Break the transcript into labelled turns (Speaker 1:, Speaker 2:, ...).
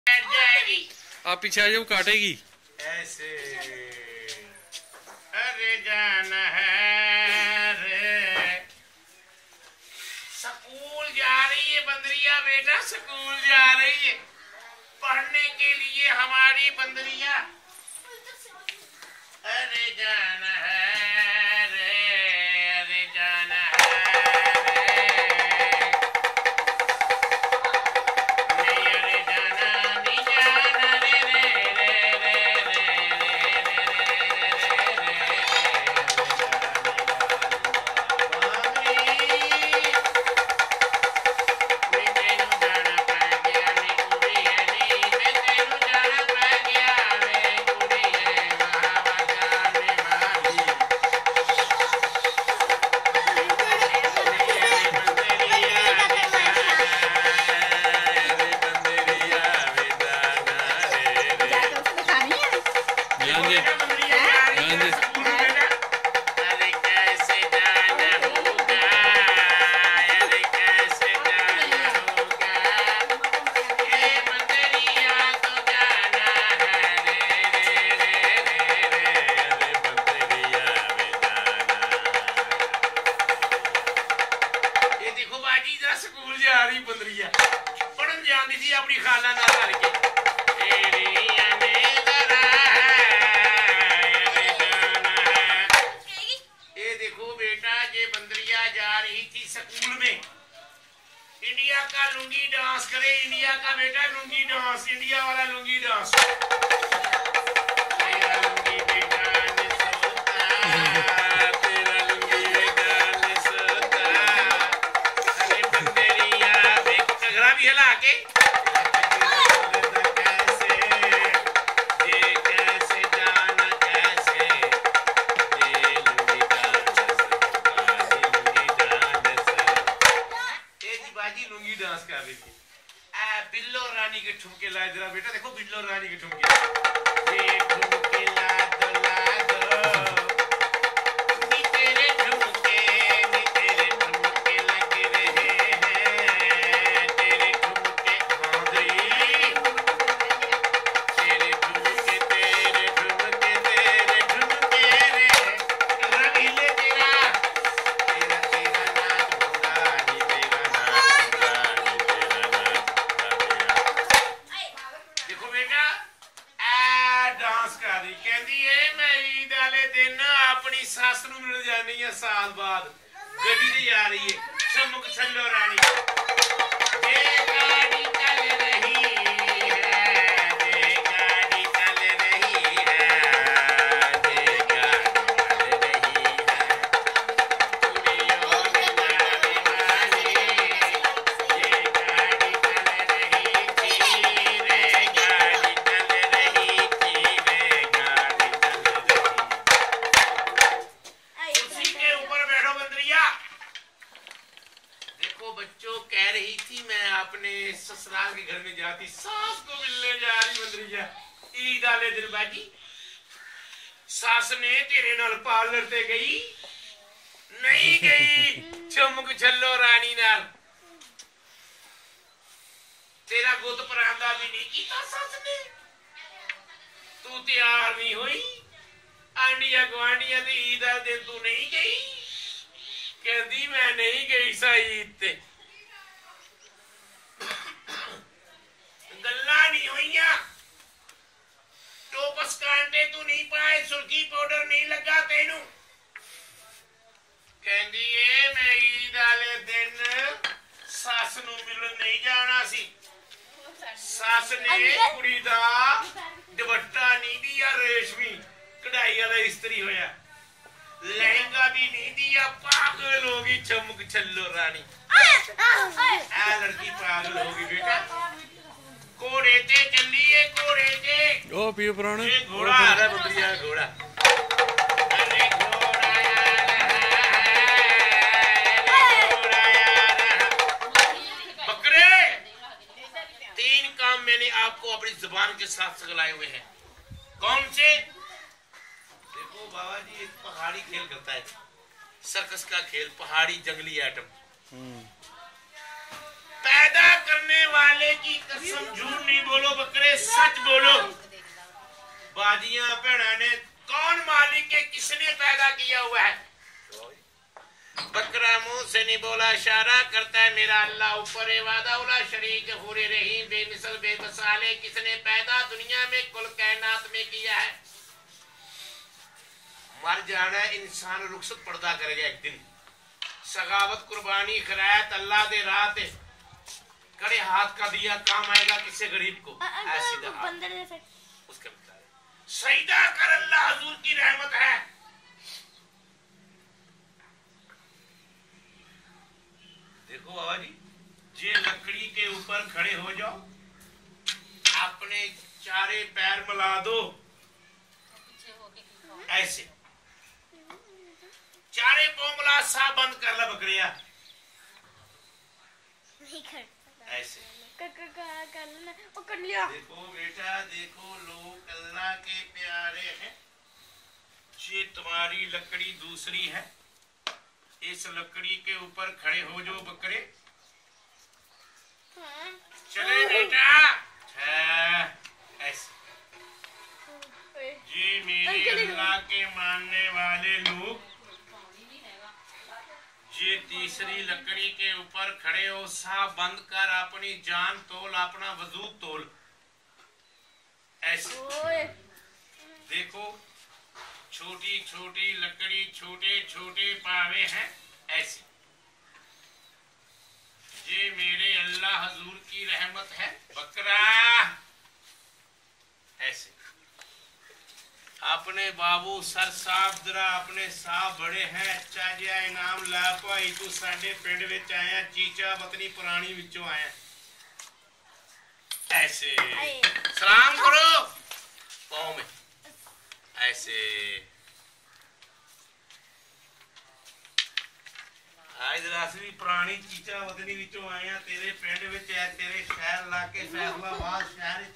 Speaker 1: आप पीछे आ जाओ, काटेगी
Speaker 2: ऐसे। अरे जाना है रे, स्कूल जा रही है बंदरिया बेटा, स्कूल जा रही है पढ़ने के लिए हमारी बंदरिया। अरे जाना है रे, अरे जाना है स्कूल जा रही बंदरिया पढ़न जाती थी अपनी खाला ना करके। ये देखो बेटा, ये बंदरिया जा रही थी स्कूल में। इंडिया का लुंगी डांस करे, इंडिया का बेटा लुंगी डांस, इंडिया वाला लुंगी डांस। हिला के बाजी लुंगी डांस कर रही थी। बिल्लो रानी के ठुमके ला जरा बेटा, देखो बिल्लो रानी के ठुमके। ये ठुमके ला दो सास नूं मिल जानी है साल बाद। गड्डी ते जा रही है चमुक छल्लो रानी। ये गाड़ी चल रही है, ये गाड़ी चल रही है, ये गाड़ी चल रही है। कुड़ियों में जाने वाली ये गाड़ी चल रही थी रे, गाड़ी चल रही थी रे, गाड़ी चल रही। देखो बच्चों, कह रही थी मैं अपने ससुराल के घर में जाती, सास को मिलने जा रही बंदरिया। ईद वाले दिन बाजी सास ने तेरे नाल पार्लर ते गई नहीं गई, चमुक छल्लो रानी नाल तेरा गुत परांदा भी नहीं किया सास ने। तू तैयार नहीं हुई, आंडिया गुआंढिया ते ईद वाले दिन तू नहीं गई। कहती मैं नहीं गई सा ईद ते, गल्ला नहीं हुईया, टोपस कांटे तू नहीं पाए, सुर्खी पाउडर नहीं लगा तेनू। कहती है मैं ईद वाले दिन सस नूं मिलन नहीं जाना सी। सस ने कुड़ी दा दुपट्टा नहीं दिया रेशमी कढ़ाई वाला इस्त्री होया, लहंगा भी नहीं दिया। पागल होगी चमुक छल्लो रानी, लड़की पागल होगी बेटा। घोड़े ते चलिए, घोड़े ते।
Speaker 1: ओ पियो पुराने
Speaker 2: घोड़ा आ रहा है बंदरिया, घोड़ा। अरे घोड़ा बकरे। 3 काम मैंने आपको अपनी जुबान के साथ सिखलाए हुए हैं। कौन से? देखो बाबा जी, एक पहाड़ी खेल करता है, सर्कस का खेल, पहाड़ी जंगली आइटम। पैदा करने वाले की कसम, झूठ नहीं बोलो बकरे, सच बोलो। बाजियां भैना ने कौन मालिक है, किसने पैदा किया हुआ है? बकरा मुंह से नहीं बोला, इशारा करता है मेरा अल्लाह ऊपर है, वादा उला शरीक हुरे रहीम बेमिसल बेमिसाले। किसने पैदा दुनिया में कुल कायनात में किया है? मर जाना है इंसान, रुखसत पर्दा करेगा एक दिन। सगावत कुर्बानी खैरात अल्लाह दे राह ते कड़े हाथ का दिया काम आएगा किसे गरीब को। ऐसी उसके सईदा कर, अल्लाह हजूर की रहमत है। देखो बाबा जी, जे लकड़ी के ऊपर खड़े हो जाओ, अपने चारे पैर मिला दो ऐसे, चारे पांव मिला, सा बंद कर ला बकरिया ऐसे कर लिया। देखो बेटा देखो, लोग अल्लाह के प्यारे हैं। ये तुम्हारी लकड़ी दूसरी है, इस लकड़ी के ऊपर खड़े हो जो बकरे। चले बेटा ऐसे। जी मेरे अल्लाह के मानने वाले लोग, ये तीसरी लकड़ी के ऊपर खड़े हो, सा बंद कर, अपनी जान तोल, अपना वजूद तोल ऐसे। देखो छोटी छोटी लकड़ी, छोटे छोटे पावे हैं ऐसे। ये मेरे अल्लाह हजूर की रहमत है। बकरा ऐसे। अपने बाबू सर साहब जरा अपने साहब बड़े हैं, अच्छा जिहा इनाम ला भाई, तू साडे पिंड विच आया, चीचा पत्नी पुरानी विचों आया ऐसे। सलाम करो पाँव में ऐसे। आज रासवी पुरानी चीचा वतनी विचों आया, तेरे पिंड विच है, तेरे शहर लाके फैसलाबाद शहर